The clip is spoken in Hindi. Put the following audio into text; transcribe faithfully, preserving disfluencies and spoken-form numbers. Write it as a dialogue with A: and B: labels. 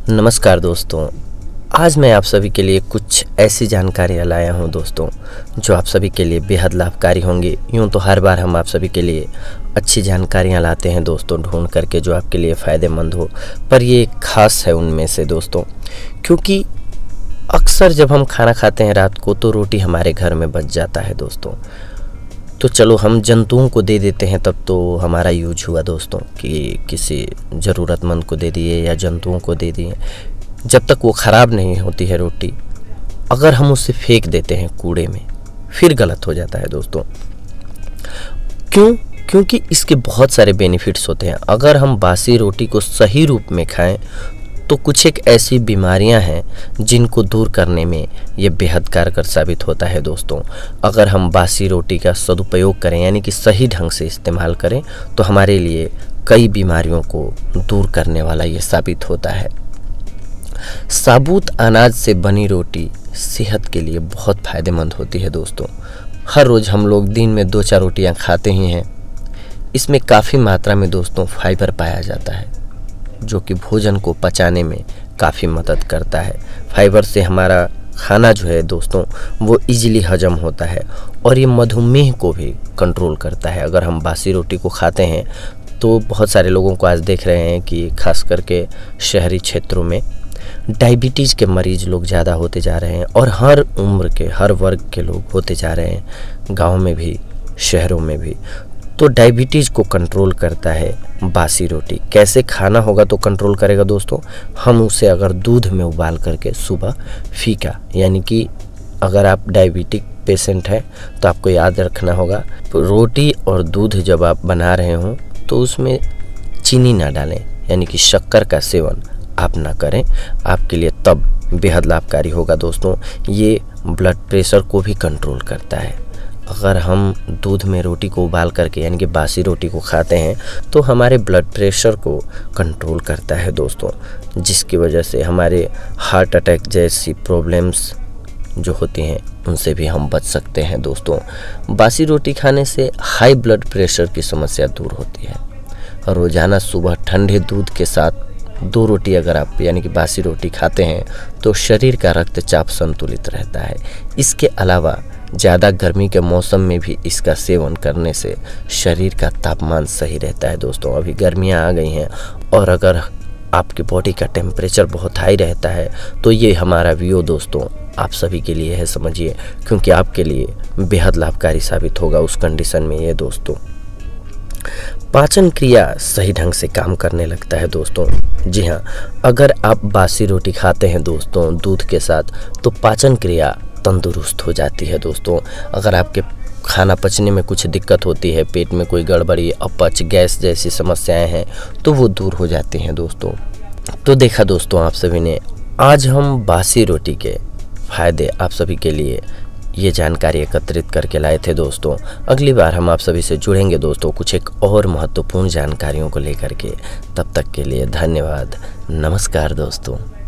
A: नमस्कार दोस्तों। आज मैं आप सभी के लिए कुछ ऐसी जानकारियाँ लाया हूँ दोस्तों, जो आप सभी के लिए बेहद लाभकारी होंगी। यूँ तो हर बार हम आप सभी के लिए अच्छी जानकारियाँ लाते हैं दोस्तों, ढूंढ करके जो आपके लिए फ़ायदेमंद हो, पर ये खास है उनमें से दोस्तों, क्योंकि अक्सर जब हम खाना खाते हैं रात को तो रोटी हमारे घर में बच जाता है दोस्तों। तो चलो हम जंतुओं को दे देते हैं, तब तो हमारा यूज हुआ दोस्तों कि किसी ज़रूरतमंद को दे दिए या जंतुओं को दे दिए। जब तक वो ख़राब नहीं होती है रोटी, अगर हम उसे फेंक देते हैं कूड़े में, फिर गलत हो जाता है दोस्तों। क्यों? क्योंकि इसके बहुत सारे बेनिफिट्स होते हैं। अगर हम बासी रोटी को सही रूप में खाएं तो कुछ एक ऐसी बीमारियां हैं जिनको दूर करने में ये बेहद कारगर साबित होता है दोस्तों। अगर हम बासी रोटी का सदुपयोग करें, यानी कि सही ढंग से इस्तेमाल करें, तो हमारे लिए कई बीमारियों को दूर करने वाला ये साबित होता है। साबुत अनाज से बनी रोटी सेहत के लिए बहुत फ़ायदेमंद होती है दोस्तों। हर रोज़ हम लोग दिन में दो चार रोटियां खाते ही हैं। इसमें काफ़ी मात्रा में दोस्तों फाइबर पाया जाता है, जो कि भोजन को पचाने में काफ़ी मदद करता है। फाइबर से हमारा खाना जो है दोस्तों वो इजीली हजम होता है, और ये मधुमेह को भी कंट्रोल करता है। अगर हम बासी रोटी को खाते हैं तो बहुत सारे लोगों को आज देख रहे हैं कि खास करके शहरी क्षेत्रों में डायबिटीज़ के मरीज़ लोग ज़्यादा होते जा रहे हैं, और हर उम्र के हर वर्ग के लोग होते जा रहे हैं, गाँव में भी शहरों में भी। तो डायबिटीज़ को कंट्रोल करता है बासी रोटी। कैसे खाना होगा तो कंट्रोल करेगा दोस्तों? हम उसे अगर दूध में उबाल करके सुबह फीका, यानी कि अगर आप डायबिटिक पेशेंट हैं तो आपको याद रखना होगा, रोटी और दूध जब आप बना रहे हों तो उसमें चीनी ना डालें, यानी कि शक्कर का सेवन आप ना करें। आपके लिए तब बेहद लाभकारी होगा दोस्तों। ये ब्लड प्रेशर को भी कंट्रोल करता है। अगर हम दूध में रोटी को उबाल करके, यानी कि बासी रोटी को खाते हैं, तो हमारे ब्लड प्रेशर को कंट्रोल करता है दोस्तों, जिसकी वजह से हमारे हार्ट अटैक जैसी प्रॉब्लम्स जो होती हैं उनसे भी हम बच सकते हैं दोस्तों। बासी रोटी खाने से हाई ब्लड प्रेशर की समस्या दूर होती है। रोज़ाना सुबह ठंडे दूध के साथ दो रोटी अगर आप, यानी कि बासी रोटी खाते हैं, तो शरीर का रक्तचाप संतुलित रहता है। इसके अलावा ज़्यादा गर्मी के मौसम में भी इसका सेवन करने से शरीर का तापमान सही रहता है दोस्तों। अभी गर्मियां आ गई हैं, और अगर आपकी बॉडी का टेम्परेचर बहुत हाई रहता है तो ये हमारा वीडियो दोस्तों आप सभी के लिए है, समझिए, क्योंकि आपके लिए बेहद लाभकारी साबित होगा उस कंडीशन में ये दोस्तों। पाचन क्रिया सही ढंग से काम करने लगता है दोस्तों। जी हाँ, अगर आप बासी रोटी खाते हैं दोस्तों दूध के साथ, तो पाचन क्रिया तंदुरुस्त हो जाती है दोस्तों। अगर आपके खाना पचने में कुछ दिक्कत होती है, पेट में कोई गड़बड़ी, अपच, गैस जैसी समस्याएं हैं, तो वो दूर हो जाती हैं दोस्तों। तो देखा दोस्तों आप सभी ने, आज हम बासी रोटी के फ़ायदे आप सभी के लिए ये जानकारी एकत्रित करके लाए थे दोस्तों। अगली बार हम आप सभी से जुड़ेंगे दोस्तों कुछ एक और महत्वपूर्ण जानकारियों को लेकर के। तब तक के लिए धन्यवाद। नमस्कार दोस्तों।